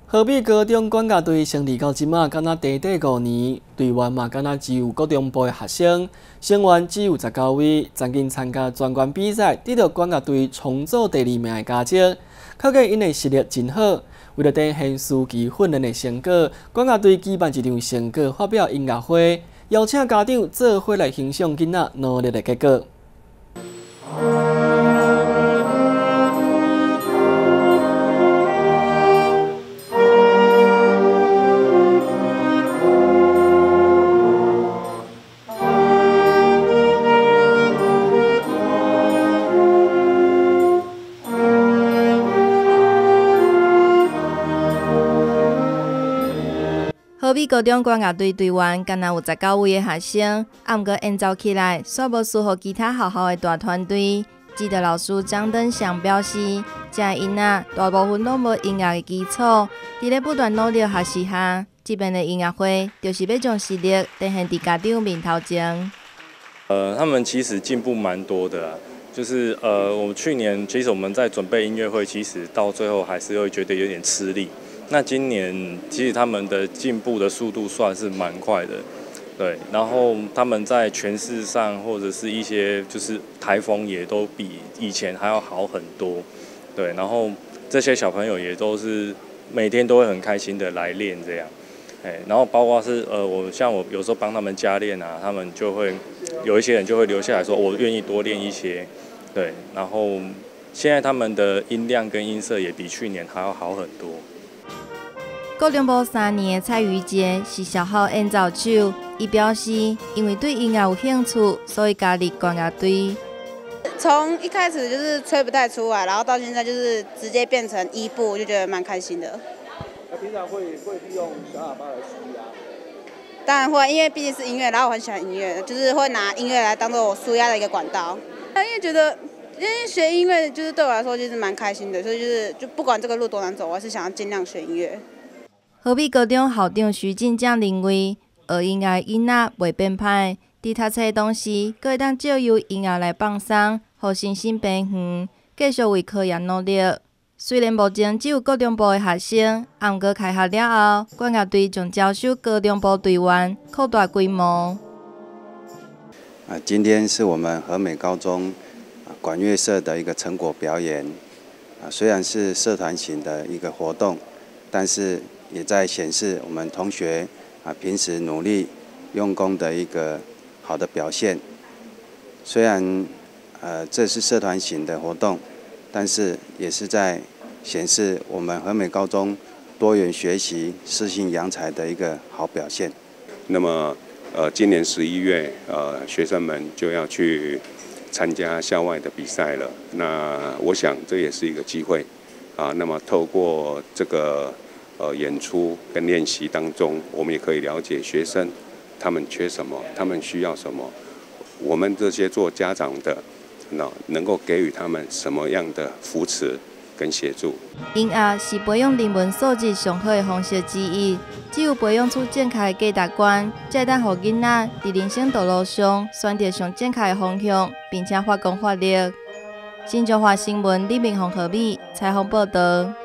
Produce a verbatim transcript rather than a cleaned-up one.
河北高中管教队成立到即马，敢若短短五年，队员嘛敢若只有高中部的学生，成员只有十九位。曾经参加全国比赛，得到管教队重组第二名的佳绩，可见因的实力真好。为了展现暑期训练的成果，管教队举办一场成果发表音乐会，邀请家长做伙来欣赏囡仔努力的结果。 河北高中管乐队队员敢若有十九位的学生，啊，毋过演奏起来煞无输予其他学校的大团队。指导老师张登祥表示，这囡仔大部分都无音乐的基础，伫咧不断努力学习下，这边的音乐会就是要将实力展现伫家长面头前。 呃，他们其实进步蛮多的啊，就是呃，我们去年其实我们在准备音乐会，其实到最后还是会觉得有点吃力。那今年其实他们的进步的速度算是蛮快的，对。然后他们在诠释上或者是一些就是台风也都比以前还要好很多，对。然后这些小朋友也都是每天都会很开心的来练这样，哎。然后包括是呃，我像我有时候帮他们加练啊，他们就会有一些人就会留下来说，我愿意多练一些，对。然后现在他们的音量跟音色也比去年还要好很多。 高中部三年的蔡瑜杰是小号演奏手，伊表示，因为对音乐有兴趣，所以加入管乐队。 从一开始就是吹不太出来，然后到现在就是直接变成一部，我就觉得蛮开心的。 那平常会会利用小喇叭来舒压？ 当然会，因为毕竟是音乐，然后我很喜欢音乐，就是会拿音乐来当做我舒压的一个管道。因为觉得，因为学音乐就是对我来说就是蛮开心的，所以就是就不管这个路多难走，我还是想要尽量学音乐。 河北高中校长徐进将认为，学音乐囡仔袂变歹，伫读册的同时，佫会当借由音乐来放松，互身心平衡，继续为科研努力。虽然目前只有高中部的学生，啊，毋过开学了后，管乐队将招收高中部队员，扩大规模。 啊，今天是我们和美高中管乐社的一个成果表演。啊，虽然是社团型的一个活动，但是也在显示我们同学啊平时努力用功的一个好的表现。虽然呃这是社团型的活动，但是也是在显示我们和美高中多元学习、适性扬才的一个好表现。 那么呃今年十一月呃学生们就要去参加校外的比赛了。那我想这也是一个机会啊。那么透过这个呃，演出跟练习当中，我们也可以了解学生他们缺什么，他们需要什么。我们这些做家长的，那能够给予他们什么样的扶持跟协助。 音乐是培养人文素质上好的方式之一，只有培养出正确的价值观，才会当让囡仔伫人生道路上选择上正确的方向，并且发光发热。新中华新闻李明宏、何美采访报道。